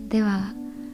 では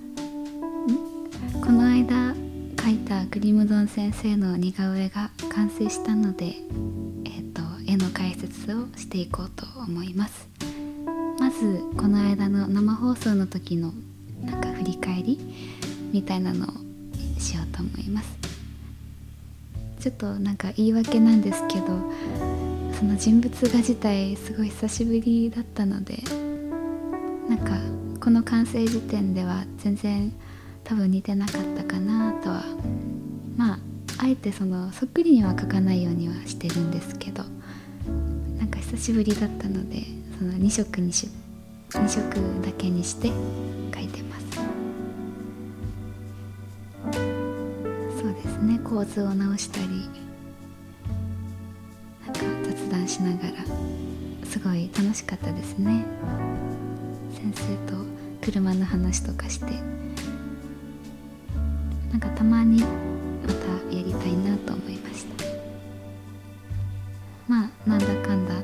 この間描いたグリムドン先生の似顔絵が完成したので、絵の解説をしていこうと思います。まずこの間の生放送の時のなんか振り返りみたいなのをしようと思います。ちょっとなんか言い訳なんですけど、その人物画自体すごい久しぶりだったので、なんかこの完成時点では全然多分似てなかったかなとは、まああえてそのそっくりには描かないようにはしてるんですけど、なんか久しぶりだったのでその2色だけにして描いてます。そうですね、構図を直したりなんか雑談しながらすごい楽しかったですね。先生と車の話とかして、なんかたまにまたやりたいなと思いました。まあなんだかんだあって、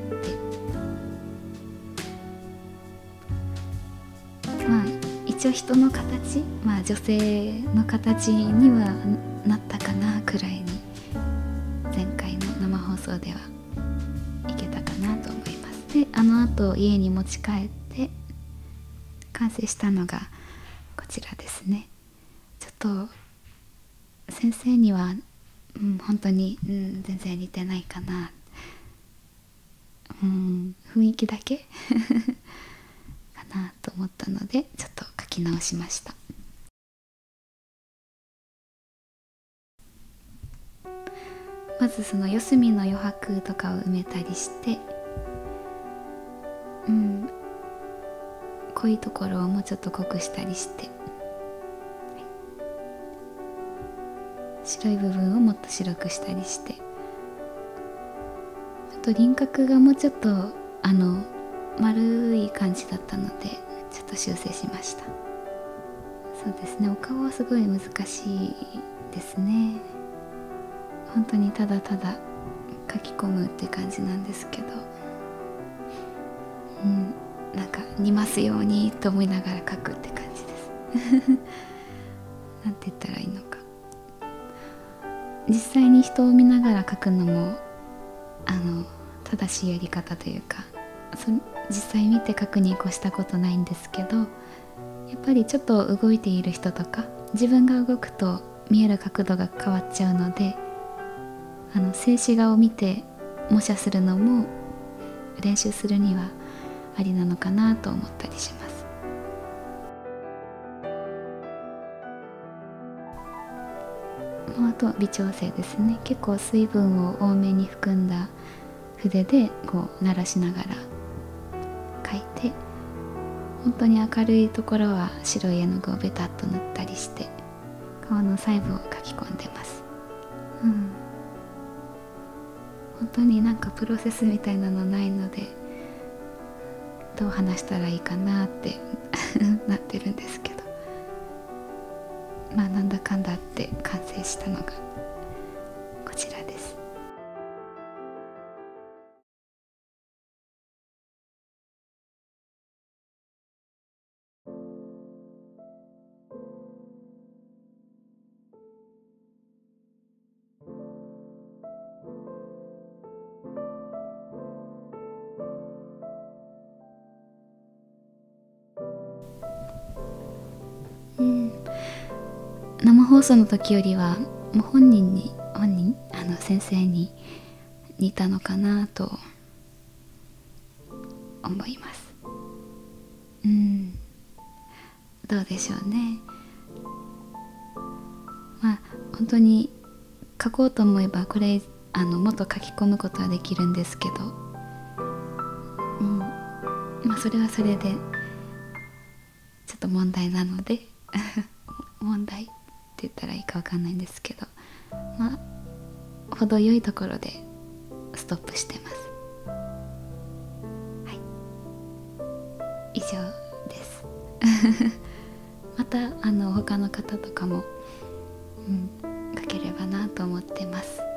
まあ一応人の形、まあ女性の形にはなったかなくらいに前回の生放送ではいけたかなと思います。であの後家に持ち帰って完成したのがこちらですね。ちょっと先生には、本当に、全然似てないかな、雰囲気だけかなと思ったのでちょっと書き直しました。まずその四隅の余白とかを埋めたりして、濃いところをもうちょっと濃くしたりして、白い部分をもっと白くしたりして、あと輪郭がもうちょっと丸い感じだったのでちょっと修正しました。そうですね、お顔はすごい難しいですね。本当にただただ書き込むって感じなんですけど、なんか似ますようにと思いながら書くって感じですなんて言ったらいいのか。実際に人を見ながら書くのも正しいやり方というか、実際見て書くに越したことないんですけど、やっぱりちょっと動いている人とか自分が動くと見える角度が変わっちゃうので、静止画を見て模写するのも練習するにはありなのかなと思ったりします。あとは微調整ですね。結構水分を多めに含んだ筆でこう鳴らしながら描いて、本当に明るいところは白い絵の具をベタっと塗ったりして顔の細部を描き込んでます。本当になんかプロセスみたいなのないので、どう話したらいいかなってなってるんですけど、まあなんだかんだあって完成したのがこちらです。生放送の時よりはもう先生に似たのかなと思います。どうでしょうね。まあ本当に書こうと思えばこれもっと書き込むことはできるんですけど、まあそれはそれでちょっと問題なので問題って言ったらいいかわかんないんですけど、まあ程よいところでストップしてます。はい、以上ですまた他の方とかも書ければなと思ってます。